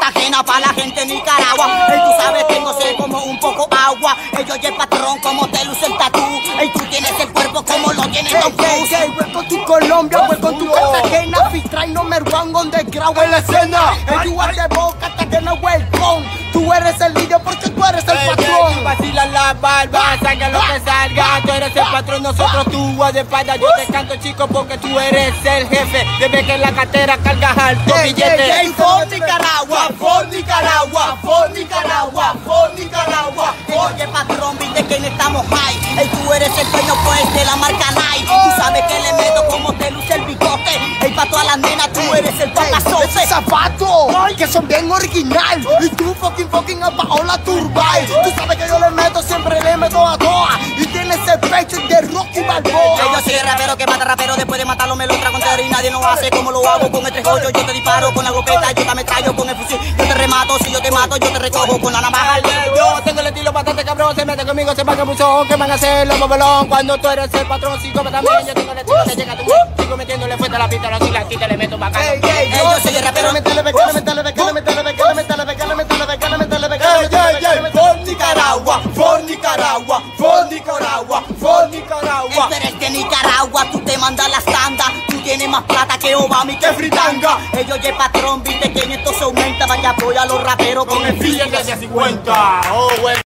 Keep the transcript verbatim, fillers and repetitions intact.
Cartagena pa' la gente de Nicaragua. Ey, tú sabes que no sé como un poco agua. Ellos y el patrón como te luce el tatú. Ey, tú tienes el cuerpo como lo tiene Tom Cruise. Ey, voy con tu Colombia, voy con tu Cartagena. Fitray number one underground en la escena. Ey, you are the boca, Cartagena, welcome. Tú eres el líder porque tú eres el patrón. Vacila la barba, salga lo que salga. Tú eres el patrón, nosotros tú vas de espalda. Yo te canto, chico, porque tú eres el jefe. Desde que en la cartera cargas alto billete. Ey, for Nicaragua, for Nicaragua, for Nicaragua, for Nicaragua. Oye, patrón, viste que no estamos high. Ey, tú eres el dueño pues de la marca Nike. Tú sabes que le meto como te luce el bigote. Ey, pa' todas las nenas, tú eres el papazote. Esos zapatos, que son bien original. Y tú fucking fucking a Paola Turbay. Tú sabes que yo le meto, siempre le meto a toa. Y tienes el pecho de Rocky Balboa. Ey, yo soy el rapero que mata rapero. Después de matarlo me lo trago entero y nadie lo hace como lo hago con el tres ocho. Yo te disparo con la gopeta, yo te ametrallo con el fusil. Yo te remato, si yo te mato, yo te recojo con la navaja. Yo tengo el estilo bastante cabrón, se mete conmigo, se paga mucho. ¿Qué van a hacer los bobolón? Cuando tú eres el patrón, sigo también. Yo tengo el estilo que llega a tu sigo metiéndole fuerte a la pista, así la quita, le meto bacano. Ey, ey, Ey, yo soy el rapero. Métele, métele, métele, métele, métele, métele, métele, métele, métele, métele, métele, métele. For Nicaragua, for Nicaragua, for Nicaragua, for Nicaragua. Tú eres de Nicaragua, tú te mandas las tandas. Tú tienes más plata que Obama y que Fritanga. Ellos y el patrón, viste que en esto se aumenta. Vaya apoya a los raperos con el Billete de cincuenta. Oh, bueno.